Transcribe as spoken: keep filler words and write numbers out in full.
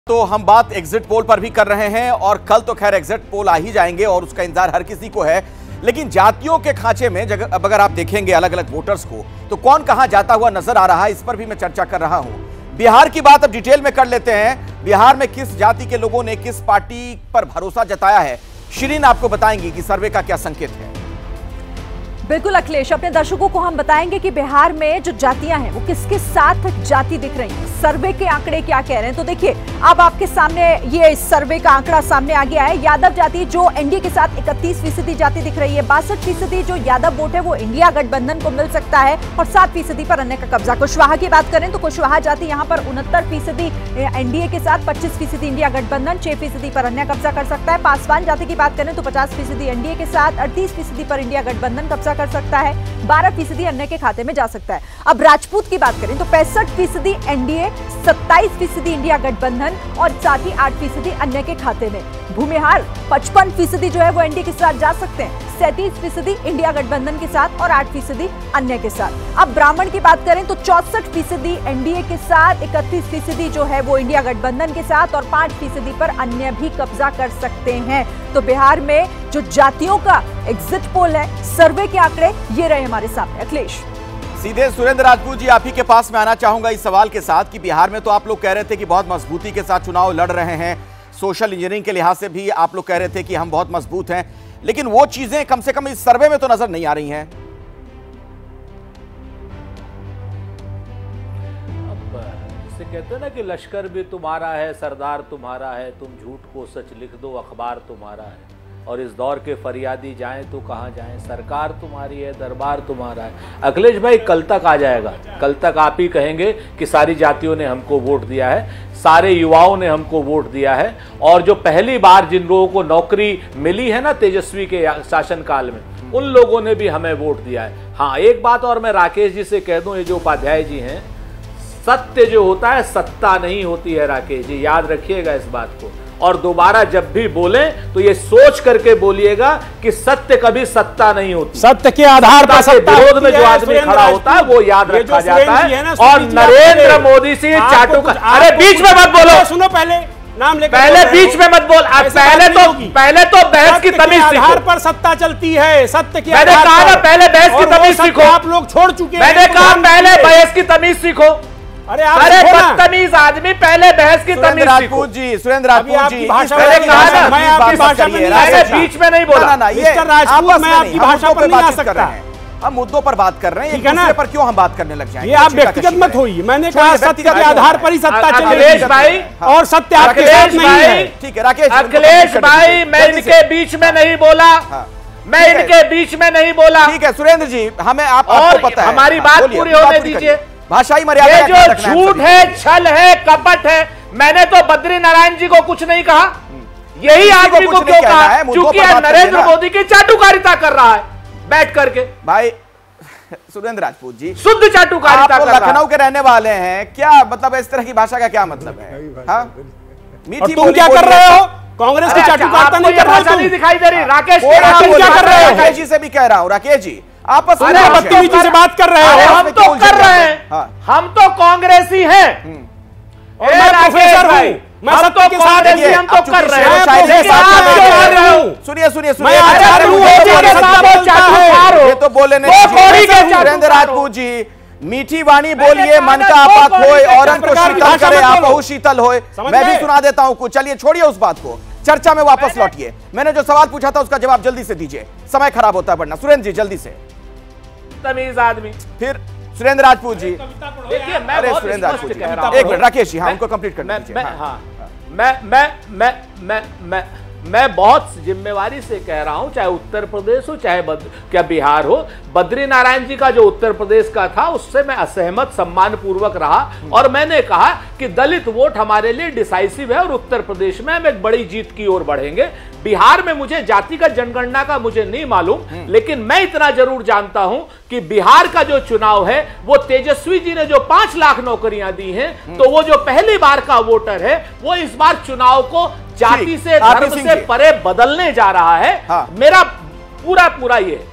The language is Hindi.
तो हम बात एग्जिट पोल पर भी कर रहे हैं और कल तो खैर एग्जिट पोल आ ही जाएंगे और उसका इंतजार हर किसी को है। लेकिन जातियों के खांचे में जगह अब अगर आप देखेंगे अलग अलग वोटर्स को तो कौन कहां जाता हुआ नजर आ रहा है, इस पर भी मैं चर्चा कर रहा हूं। बिहार की बात अब डिटेल में कर लेते हैं। बिहार में किस जाति के लोगों ने किस पार्टी पर भरोसा जताया है, शिरीन आपको बताएंगी कि सर्वे का क्या संकेत है। बिल्कुल अखिलेश, अपने दर्शकों को हम बताएंगे कि बिहार में जो जातियां हैं वो किसके साथ जाति दिख रही हैं, सर्वे के आंकड़े क्या कह रहे हैं। तो देखिए अब आपके सामने ये सर्वे का आंकड़ा सामने आ गया है। यादव जाति जो एनडीए के साथ इकतीस फीसदी जाति दिख रही है, बासठ फीसदी जो यादव वोट है वो इंडिया गठबंधन को मिल सकता है और सात फीसदी पर अन्य का कब्जा। कुशवाहा की बात करें तो कुशवाहा जाति यहाँ पर उनहत्तर फीसदी एनडीए के साथ, पच्चीस फीसदी इंडिया गठबंधन, छह फीसदी पर अन्य कब्जा कर सकता है। पासवान जाति की बात करें तो पचास फीसदी एनडीए के साथ, अड़तीस फीसदी पर इंडिया गठबंधन कब्जा कर सकता है, बारह फीसदी अन्य के खाते में जा सकता है। अब राजपूत की बात करें तो पैंसठ फीसदी एनडीए, सत्ताईस फीसदी इंडिया गठबंधन और साथ ही आठ फीसदी अन्य के खाते में। भूमिहार पचपन फीसदी जो है वो एनडीए के साथ जा सकते हैं, सैंतीस फीसदी इंडिया गठबंधन के साथ और आठ फीसदी अन्य के साथ। अब ब्राह्मण की बात करें तो चौसठ फीसदी एनडीए के साथ, इकतीस फीसदी जो है वो इंडिया गठबंधन के साथ और पांच फीसदी पर अन्य भी कब्जा कर सकते हैं। तो बिहार में जो जातियों का एग्जिट पोल है, सर्वे के आंकड़े ये रहे हमारे सामने। अखिलेश, सीधे सुरेंद्र राजपूत जी आप ही के पास में आना चाहूंगा इस सवाल के साथ कि बिहार में तो आप लोग कह रहे थे कि बहुत मजबूती के साथ चुनाव लड़ रहे हैं, सोशल इंजीनियरिंग के लिहाज से भी आप लोग कह रहे थे कि हम बहुत मजबूत हैं, लेकिन वो चीजें कम से कम इस सर्वे में तो नजर नहीं आ रही हैं। अब इसे कहते हैं ना कि लश्कर भी तुम्हारा है, सरदार तुम्हारा है, तुम झूठ को सच लिख दो, अखबार तुम्हारा है। और इस दौर के फरियादी जाएं तो कहां जाएं, सरकार तुम्हारी है, दरबार तुम्हारा है। अखिलेश भाई कल तक आ जाएगा, कल तक आप ही कहेंगे कि सारी जातियों ने हमको वोट दिया है, सारे युवाओं ने हमको वोट दिया है और जो पहली बार जिन लोगों को नौकरी मिली है ना तेजस्वी के शासनकाल में, उन लोगों ने भी हमें वोट दिया है। हाँ, एक बात और मैं राकेश जी से कह दूं, ये जो उपाध्याय जी हैं, सत्य जो होता है सत्ता नहीं होती है राकेश जी, याद रखिएगा इस बात को। और दोबारा जब भी बोले तो ये सोच करके बोलिएगा कि सत्य कभी सत्ता नहीं होती, सत्य के आधार पर सत्ता विरोध में जो आदमी खड़ा होता है वो याद रखा जाता है। और नरेंद्र मोदी से चाटू का, अरे बीच में मत बोलो, सुनो पहले नाम लेकर, पहले बीच में मत बोल, पहले तो पहले तो बहस की तमीज सीखो। आधार पर सत्ता चलती है, सत्य के मैंने कहा ना पहले बहस की तमीज सीखो, आप लोग छोड़ चुके हैं। मैंने कहा पहले बहस की तमीज सीखो। अरे अरे बदतमीज आदमी, पहले बहस की तमीज राजपूत जी, सुरेंद्र राजपूत जी, भाषा मैंने कहा ना मैं आपकी भाषा में नहीं आ सकता, बीच में नहीं बोला ना, मिस्टर राजपूत, मैं आपकी भाषा पर नहीं आ सकता। हम मुद्दों पर बात कर रहे हैं, एक दूसरे पर क्यों हम बात करने लग जाएंगे? ये आप व्यक्तिगत मत होइए, मैंने कहा सत्य के आधार पर ही सत्ता चलेगी। अखिलेश भाई और सत्य आपके साथ नहीं है। ठीक है राकेश, अखिलेश भाई मैं इनके बीच में नहीं बोला, मैं इनके बीच में नहीं बोला। ठीक है सुरेंद्र जी, हमें आपको पता है, हमारी बात पूरी होने दीजिए। भाषाई मर्यादा, ये जो झूठ है, छल है, कपट है, मैंने तो बद्री नारायण जी को कुछ नहीं कहा, यही आदमी को क्यों कहा? क्योंकि नरेंद्र मोदी की चाटुकारिता कर रहा है बैठ करके। भाई सुरेंद्र राजपूत जी, शुद्ध चाटुकारिता कर रहा है। लखनऊ के रहने वाले हैं, क्या मतलब इस तरह की भाषा का क्या मतलब है? हाँ, मीठी तुम क्या कर रहे हो? कांग्रेस की चाटुकारिता नहीं कर रहे, नहीं दिखाई दे रही। राकेश क्या कर रहे हो? राकेश जी से भी कह रहा हूँ, राकेश जी आपस में बदतमीजी से बात कर रहे हो। हम तो कर रहे हैं, हम तो कांग्रेसी हैं और मैं प्रोफेसर हूं, मैं सत्य के साथ कांग्रेसी हम तो कर रहे हैं। सुनिए सुनिए सुनिए, ये तो बोले नहीं सुरेंद्र राजपूत जी, मीठी वाणी बोलिए, मन का आपा खोए, औरन को शीतल करे आपहु शीतल होए। मैं भी सुना देता हूं कुछ, चलिए छोड़िए उस बात को, चर्चा में वापस लौटिए। मैंने जो सवाल पूछा था उसका जवाब जल्दी से दीजिए, समय खराब होता है वरना। सुरेंद्र जी जल्दी से। तमीज आदमी। फिर सुरेंद्र राजपूत जी, देखिए मैं अरे बहुत सुरेंद्र राजपूत जी, कह रहा हूं, एक मिनट राकेश जी, हाँ उनको कंप्लीट करना दीजिए। मैं हाँ मैं मैं मैं मैं मैं मैं बहुत जिम्मेवारी से कह रहा हूं, चाहे उत्तर प्रदेश हो चाहे क्या बिहार हो, बद्री नारायण जी का जो उत्तर प्रदेश का था उससे मैं असहमत सम्मान पूर्वक रहा और मैंने कहा कि दलित वोट हमारे लिए डिसाइसिव है और उत्तर प्रदेश में हम एक बड़ी जीत की ओर बढ़ेंगे। बिहार में मुझे जातिगत जनगणना का मुझे नहीं मालूम, लेकिन मैं इतना जरूर जानता हूं कि बिहार का जो चुनाव है वो तेजस्वी जी ने जो पांच लाख नौकरियां दी हैं, तो वो जो पहली बार का वोटर है वो इस बार चुनाव को जाति से, धर्म से परे बदलने जा रहा है। हाँ। मेरा पूरा पूरा ये